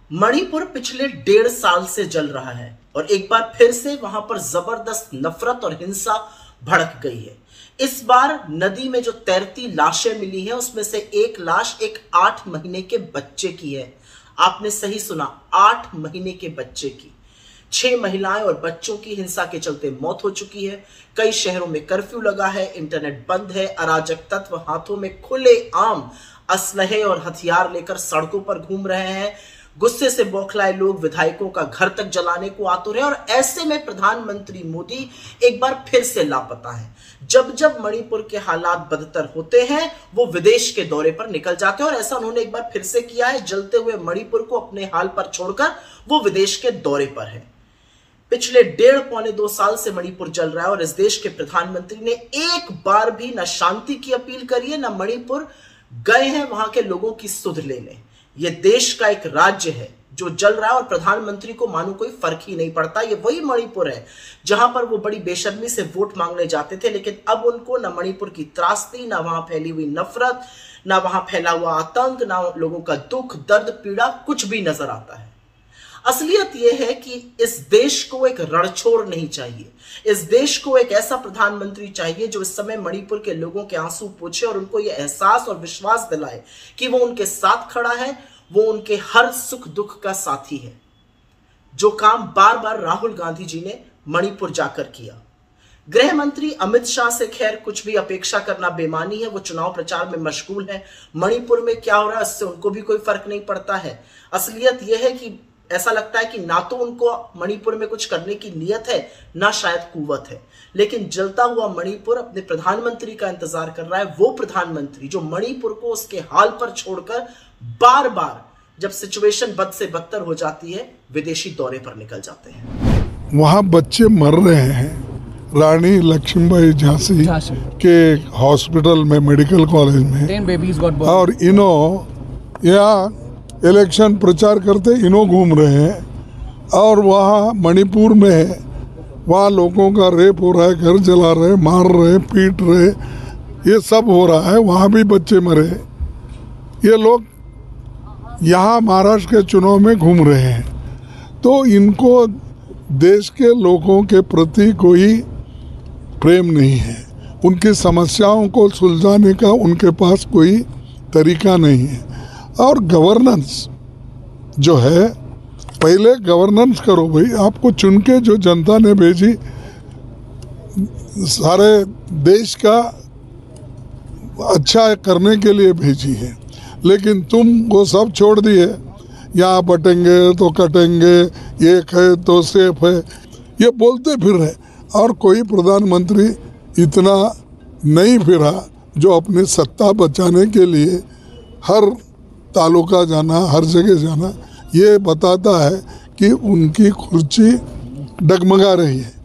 मणिपुर पिछले 1.5 साल से जल रहा है और एक बार फिर से वहां पर जबरदस्त नफरत और हिंसा भड़क गई है। इस बार नदी में जो तैरती लाशें मिली हैं उसमें से एक लाश एक 8 महीने के बच्चे की है। आपने सही सुना, 8 महीने के बच्चे की। 6 महिलाएं और बच्चों की हिंसा के चलते मौत हो चुकी है। कई शहरों में कर्फ्यू लगा है, इंटरनेट बंद है, अराजक तत्व हाथों में खुलेआम असलहे और हथियार लेकर सड़कों पर घूम रहे हैं। गुस्से से बौखलाए लोग विधायकों का घर तक जलाने को आतुर है और ऐसे में प्रधानमंत्री मोदी एक बार फिर से लापता है। जब जब मणिपुर के हालात बदतर होते हैं वो विदेश के दौरे पर निकल जाते हैं और ऐसा उन्होंने एक बार फिर से किया है। जलते हुए मणिपुर को अपने हाल पर छोड़कर वो विदेश के दौरे पर है। पिछले 1.5-2 साल से मणिपुर जल रहा है और इस देश के प्रधानमंत्री ने एक बार भी न शांति की अपील करी है, न मणिपुर गए हैं वहां के लोगों की सुध लेने। यह देश का एक राज्य है जो जल रहा है और प्रधानमंत्री को मानो कोई फर्क ही नहीं पड़ता। ये वही मणिपुर है जहां पर वो बड़ी बेशर्मी से वोट मांगने जाते थे, लेकिन अब उनको न मणिपुर की त्रासदी, न वहां फैली हुई नफरत, न वहां फैला हुआ आतंक, न लोगों का दुख दर्द पीड़ा कुछ भी नजर आता है। असलियत यह है कि इस देश को एक रणछोड़ नहीं चाहिए। इस देश को एक ऐसा प्रधानमंत्री चाहिए जो इस समय मणिपुर के लोगों के आंसू पोंछे और उनको यह एहसास और विश्वास दिलाए कि वो उनके साथ खड़ा है, वो उनके हर सुख दुख का साथी है। जो काम बार बार राहुल गांधी जी ने मणिपुर जाकर किया। गृह मंत्री अमित शाह से खैर कुछ भी अपेक्षा करना बेमानी है, वो चुनाव प्रचार में मशगूल है। मणिपुर में क्या हो रहा है इससे उनको भी कोई फर्क नहीं पड़ता है। असलियत यह है कि ऐसा लगता है कि ना तो उनको मणिपुर में कुछ करने की नीयत है, ना शायद कुव्वत है। लेकिन जलता हुआ मणिपुर अपने प्रधानमंत्री का इंतजार कर रहा है, वो प्रधानमंत्री जो मणिपुर को उसके हाल पर छोड़कर बार बार जब सिचुएशन बद से बदतर हो जाती है विदेशी दौरे पर निकल जाते हैं। वहाँ बच्चे मर रहे हैं रानी लक्ष्मीबाई झांसी के हॉस्पिटल में, मेडिकल कॉलेज में, और यहाँ इलेक्शन प्रचार करते इन्हों घूम रहे हैं। और वहाँ मणिपुर में वहाँ लोगों का रेप हो रहा है, घर जला रहे, मार रहे, पीट रहे, ये सब हो रहा है। वहाँ भी बच्चे मरे। ये लोग यहाँ महाराष्ट्र के चुनाव में घूम रहे हैं, तो इनको देश के लोगों के प्रति कोई प्रेम नहीं है। उनकी समस्याओं को सुलझाने का उनके पास कोई तरीका नहीं है। और गवर्नेंस जो है, पहले गवर्नेंस करो भाई। आपको चुन के जो जनता ने भेजी, सारे देश का अच्छा करने के लिए भेजी है, लेकिन तुम वो सब छोड़ दिए। यहाँ बटेंगे तो कटेंगे, एक है तो सेफ है, ये बोलते फिर रहे। और कोई प्रधानमंत्री इतना नहीं फिरा जो अपनी सत्ता बचाने के लिए हर तालुका जाना, हर जगह जाना। ये बताता है कि उनकी कुर्सी डगमगा रही है।